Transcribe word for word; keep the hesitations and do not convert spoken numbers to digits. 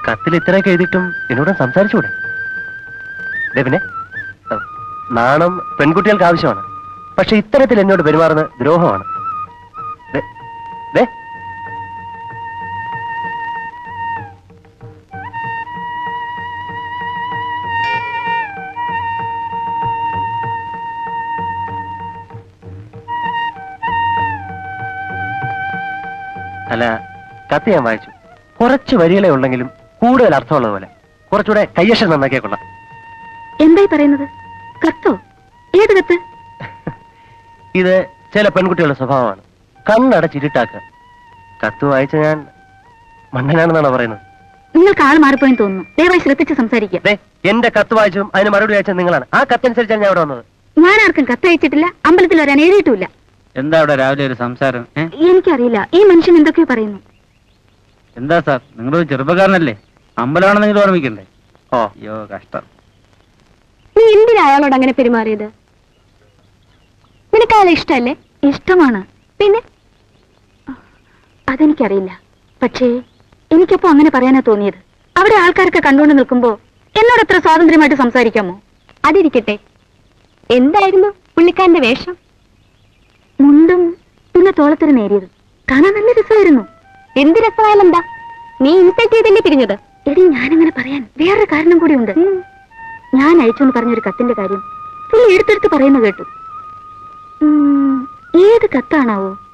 കത്തിൽ ഇത്രയൊക്കെ എഴുതിയിട്ടും എന്നോട് സംസാരിച്ചൂടെ? പിന്നെ നാണം പെൺകുട്ടികൾക്ക് ആവശ്യമാണ്, പക്ഷെ ഇത്തരത്തിൽ എന്നോട് പെരുമാറുന്നത് ദ്രോഹമാണ്. അല്ല, കത്ത് ഞാൻ വായിച്ചു. കുറച്ച് വരികളെ ഉണ്ടെങ്കിലും കൂടുതൽ അർത്ഥമുള്ളത് പോലെ. കുറച്ചുകൂടെ കയ്യക്ഷരം നന്നാക്കിയാ കൊള്ളാം. എന്തായി പറയുന്നത്? കത്തോ? ഏത് കത്ത്? ഇത് ചില പെൺകുട്ടികളുടെ സ്വഭാവമാണ്, കണ്ണടച്ചിരുട്ടാക്കുക. കത്ത് വായിച്ച ഞാൻ മണ്ടനാണെന്നാണോ പറയുന്നത്? നിങ്ങൾക്ക് ആൾ മാറിപ്പോയെന്ന് തോന്നുന്നു. ദയവായി ശ്രദ്ധിച്ച് സംസാരിക്കുക. എന്റെ കത്ത് വായിച്ചും അതിന് മറുപടി അയച്ചത് നിങ്ങളാണ്. ആ കത്തനുസരിച്ചാണ് ഞാൻ അവിടെ വന്നത്. ഞാൻ ആർക്കും കത്തയച്ചിട്ടില്ല, അമ്പലത്തിൽ വരാൻ എഴുതിയിട്ടില്ല. എന്താ അവിടെ രാവിലെ ഒരു സംസാരം? എനിക്കറിയില്ല, ഈ മനുഷ്യൻ എന്തൊക്കെയോ പറയുന്നു. എന്താ സാർ, നിങ്ങളൊരു ചെറുപ്പക്കാരനല്ലേ, അമ്പലമാണെന്ന് നിങ്ങൾ ഓർമ്മിക്കണ്ടേ? ഓ അയ്യോ കഷ്ടം. നീ എന്തിനാ അയാളോട് അങ്ങനെ പെരുമാറിയത്? നിനക്ക് അയാളെ ഇഷ്ടമല്ലേ? ഇഷ്ടമാണ്. പിന്നെ അതെനിക്കറിയില്ല, പക്ഷേ എനിക്കപ്പോ അങ്ങനെ പറയാനാ തോന്നിയത്. അവിടെ ആൾക്കാരൊക്കെ കണ്ടുകൊണ്ട് നിൽക്കുമ്പോ എന്നോട് എത്ര സ്വാതന്ത്ര്യമായിട്ട് സംസാരിക്കാമോ? അതിരിക്കട്ടെ, എന്തായിരുന്നു പുള്ളിക്കാരന്റെ വേഷം? മുണ്ടും പിന്നെ തോളത്തിന് നേരിയത് കാണാൻ നല്ല രസമായിരുന്നു. എന്ത് രസമായാലും എന്താ, നീ ഇൻസൾട്ട് ചെയ്തല്ലേ പിരിഞ്ഞത്? എടി, ഞാനങ്ങനെ പറയാൻ വേറൊരു കാരണം കൂടി ഉണ്ട്. ഞാൻ അയച്ചെന്ന് പറഞ്ഞൊരു കത്തിന്റെ കാര്യം പുള്ളി എടുത്തെടുത്ത് പറയുന്ന കേട്ടു. ഏത് കത്താണാവോ?